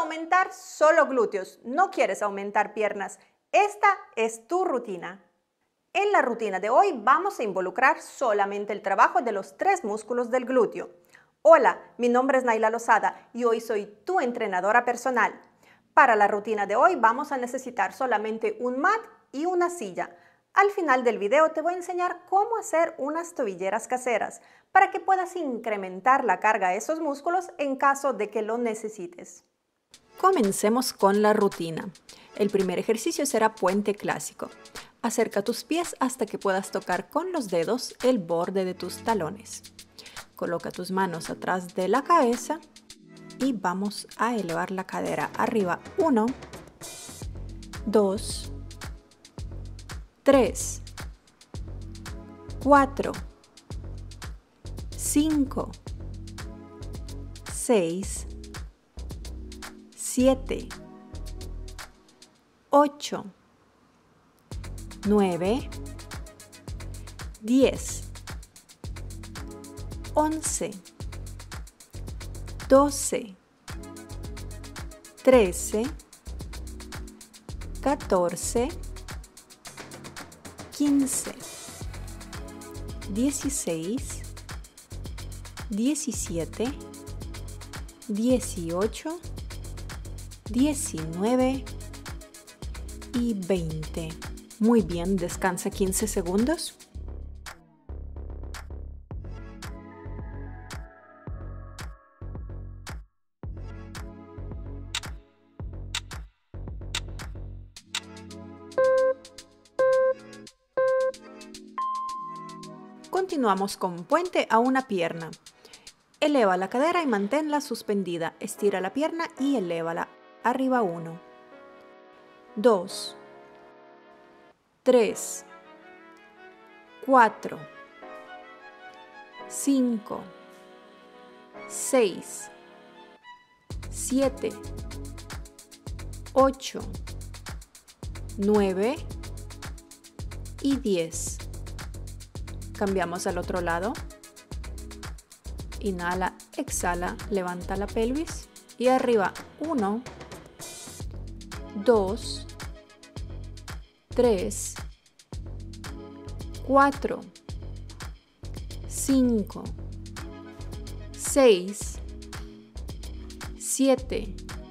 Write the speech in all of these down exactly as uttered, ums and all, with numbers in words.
aumentar solo glúteos, no quieres aumentar piernas, esta es tu rutina. En la rutina de hoy vamos a involucrar solamente el trabajo de los tres músculos del glúteo. Hola, mi nombre es Naila Lozada y hoy soy tu entrenadora personal. Para la rutina de hoy vamos a necesitar solamente un mat y una silla. Al final del video te voy a enseñar cómo hacer unas tobilleras caseras para que puedas incrementar la carga de esos músculos en caso de que lo necesites. Comencemos con la rutina. El primer ejercicio será puente clásico. Acerca tus pies hasta que puedas tocar con los dedos el borde de tus talones. Coloca tus manos atrás de la cabeza y vamos a elevar la cadera arriba. uno, dos, tres, cuatro, cinco, seis, siete, ocho, nueve, diez, once, doce, trece, catorce, quince, dieciséis, diecisiete, dieciocho, diecinueve y veinte. Muy bien, descansa quince segundos. Continuamos con puente a una pierna. Eleva la cadera y manténla suspendida. Estira la pierna y elévala. Arriba uno, dos, tres, cuatro, cinco, seis, siete, ocho, nueve y diez. Cambiamos al otro lado. Inhala, exhala, levanta la pelvis y arriba. uno, dos, tres, cuatro, cinco, seis, siete,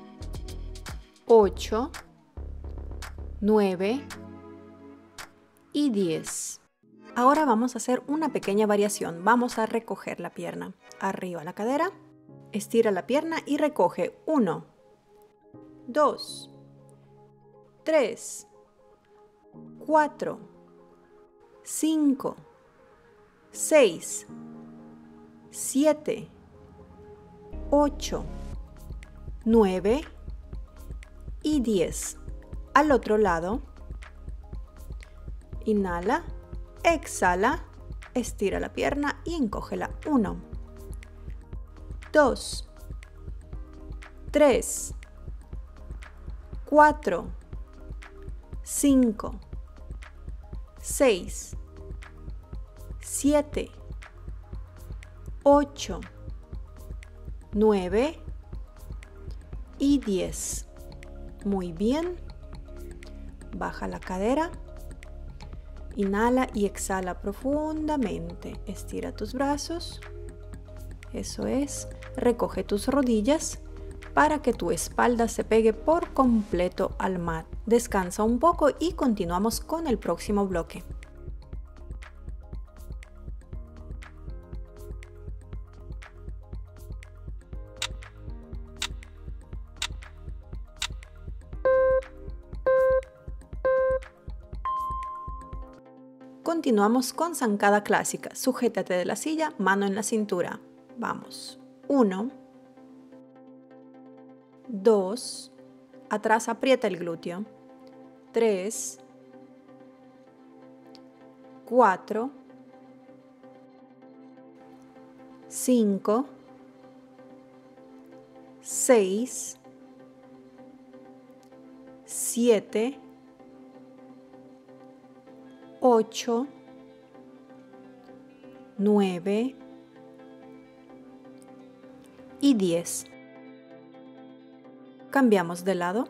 ocho, nueve y diez. Ahora vamos a hacer una pequeña variación. Vamos a recoger la pierna. Arriba la cadera, estira la pierna y recoge. uno, dos, tres, cuatro, cinco, seis, siete, ocho, nueve y diez. Al otro lado, inhala, exhala, estira la pierna y encógela. uno, dos, tres, cuatro, cinco, seis, siete, ocho, nueve y diez. Muy bien. Baja la cadera. Inhala y exhala profundamente. Estira tus brazos. Eso es. Recoge tus rodillas para que tu espalda se pegue por completo al mat. Descansa un poco y continuamos con el próximo bloque. Continuamos con zancada clásica. Sujétate de la silla, mano en la cintura. Vamos. uno, dos, atrás aprieta el glúteo. tres, cuatro, cinco, seis, siete, ocho, nueve y diez. Cambiamos de lado.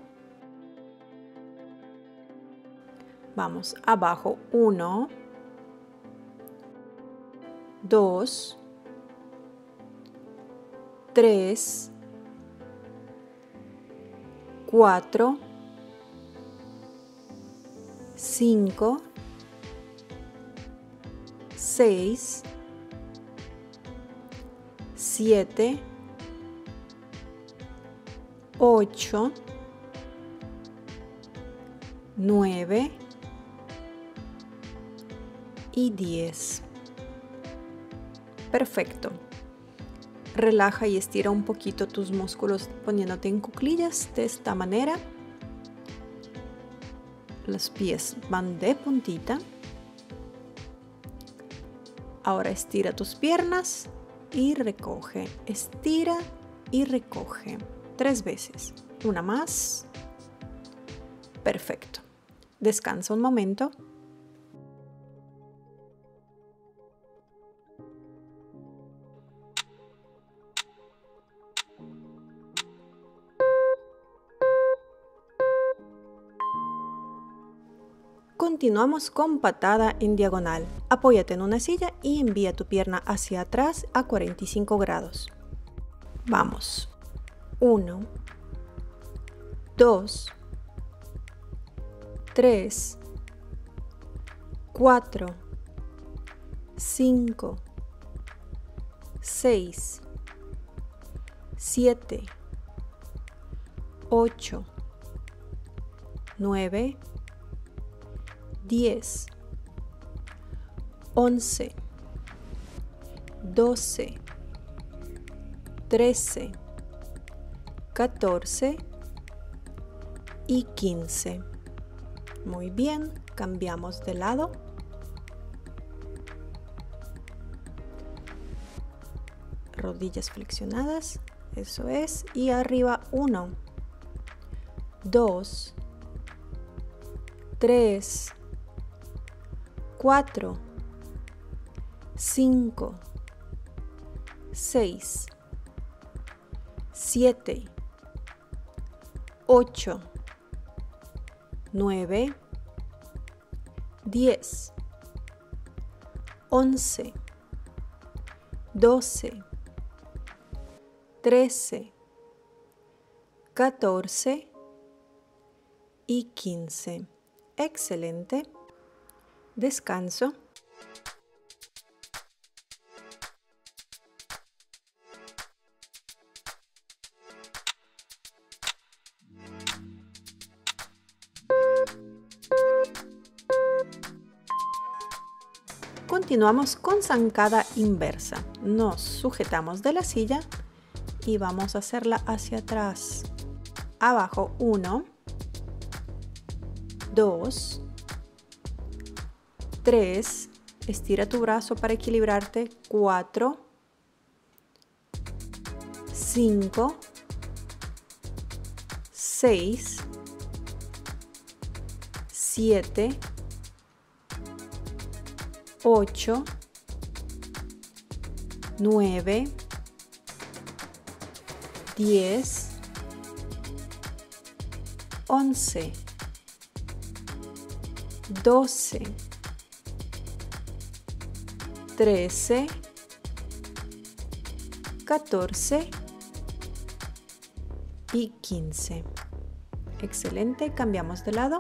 Vamos abajo, uno, dos, tres, cuatro, cinco, seis, siete, ocho, nueve y diez. Perfecto. Relaja y estira un poquito tus músculos poniéndote en cuclillas de esta manera. Los pies van de puntita. Ahora estira tus piernas y recoge. Estira y recoge. Tres veces. Una más. Perfecto. Descansa un momento. Continuamos con patada en diagonal. Apóyate en una silla y envía tu pierna hacia atrás a cuarenta y cinco grados. Vamos. uno, dos, tres, cuatro, cinco, seis, siete, ocho, nueve, diez, once, doce, trece, catorce y quince. Muy bien, cambiamos de lado. Rodillas flexionadas, eso es, y arriba uno, dos, tres, cuatro, cinco, seis, siete, ocho, nueve, diez, once, doce, trece, catorce y quince. Excelente. Descanso. Continuamos con zancada inversa. Nos sujetamos de la silla y vamos a hacerla hacia atrás. Abajo, uno, dos, tres, estira tu brazo para equilibrarte, cuatro, cinco, seis, siete, ocho, nueve, diez, once, doce, trece, catorce y quince. Excelente, cambiamos de lado.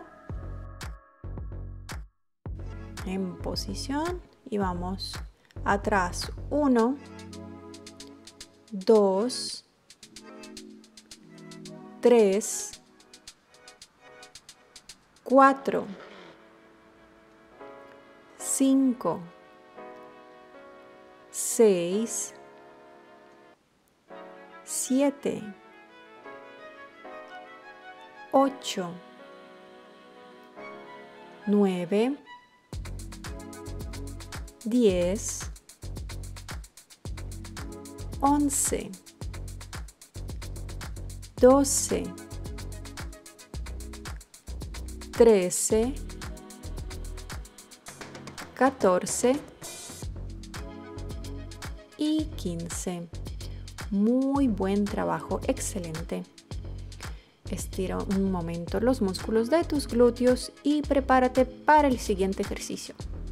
En posición y vamos atrás. uno, dos, tres, cuatro, cinco, seis, siete, ocho, nueve, diez, once, doce, trece, catorce y quince. Muy buen trabajo, excelente. Estira un momento los músculos de tus glúteos y prepárate para el siguiente ejercicio.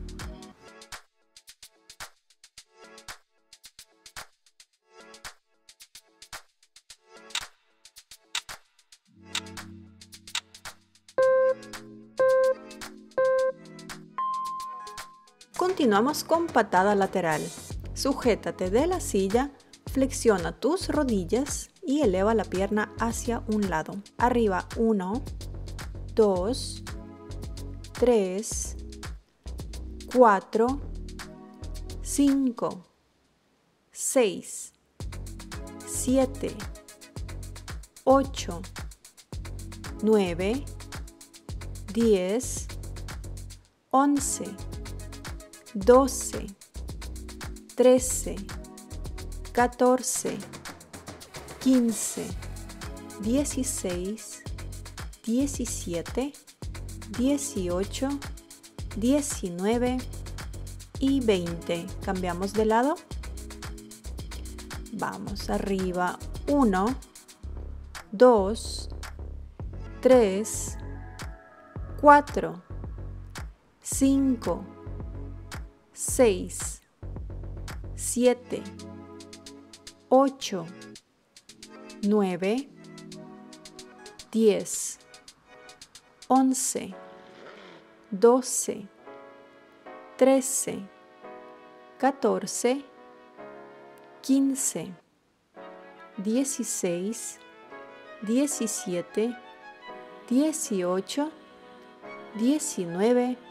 Continuamos con patada lateral. Sujétate de la silla, flexiona tus rodillas y eleva la pierna hacia un lado. Arriba, uno, dos, tres, cuatro, cinco, seis, siete, ocho, nueve, diez, once, doce, trece, catorce, quince, dieciséis, diecisiete, dieciocho, diecinueve y veinte. Cambiamos de lado. Vamos arriba. uno, dos, tres, cuatro, cinco, seis, siete, ocho, nueve, diez, once, doce, trece, catorce, quince, dieciséis, diecisiete, dieciocho, diecinueve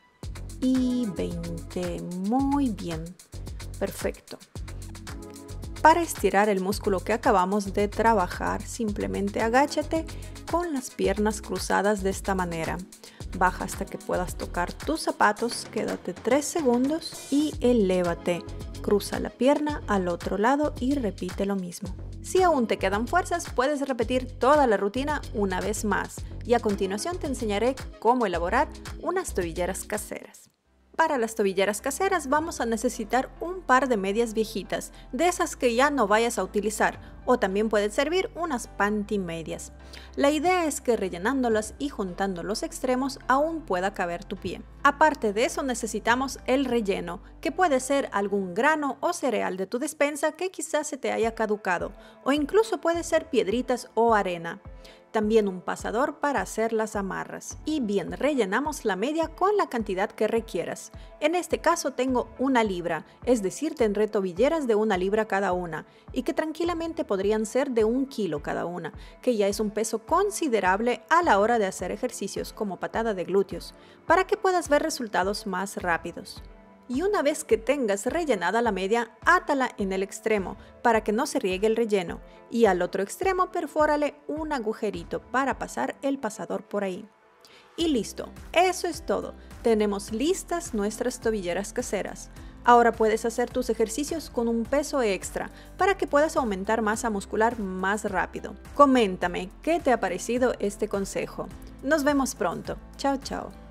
y veinte. Muy bien, perfecto. Para estirar el músculo que acabamos de trabajar, simplemente agáchate con las piernas cruzadas de esta manera. Baja hasta que puedas tocar tus zapatos, quédate tres segundos y elévate. Cruza la pierna al otro lado y repite lo mismo. Si aún te quedan fuerzas, puedes repetir toda la rutina una vez más y a continuación te enseñaré cómo elaborar unas tobilleras caseras. Para las tobilleras caseras vamos a necesitar un par de medias viejitas, de esas que ya no vayas a utilizar, o también pueden servir unas panty medias. La idea es que rellenándolas y juntando los extremos aún pueda caber tu pie. Aparte de eso necesitamos el relleno, que puede ser algún grano o cereal de tu despensa que quizás se te haya caducado, o incluso puede ser piedritas o arena. También un pasador para hacer las amarras. Y bien, rellenamos la media con la cantidad que requieras. En este caso tengo una libra, es decir, tendré tobilleras de una libra cada una, y que tranquilamente podrían ser de un kilo cada una, que ya es un peso considerable a la hora de hacer ejercicios como patada de glúteos, para que puedas ver resultados más rápidos. Y una vez que tengas rellenada la media, átala en el extremo para que no se riegue el relleno y al otro extremo perfórale un agujerito para pasar el pasador por ahí. Y listo, eso es todo. Tenemos listas nuestras tobilleras caseras. Ahora puedes hacer tus ejercicios con un peso extra para que puedas aumentar masa muscular más rápido. Coméntame qué te ha parecido este consejo. Nos vemos pronto. Chao, chao.